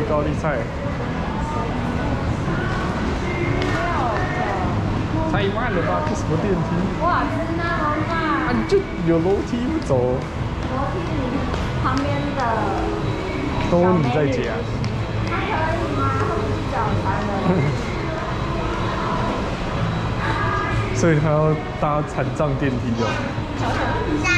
高丽菜。太慢了吧？这什么电梯？ 哇，是那么慢！ 啊，你就有楼梯不走。 楼梯旁边的都你在家。 那可以吗？他不是早餐的。 所以他要搭残障电梯哦。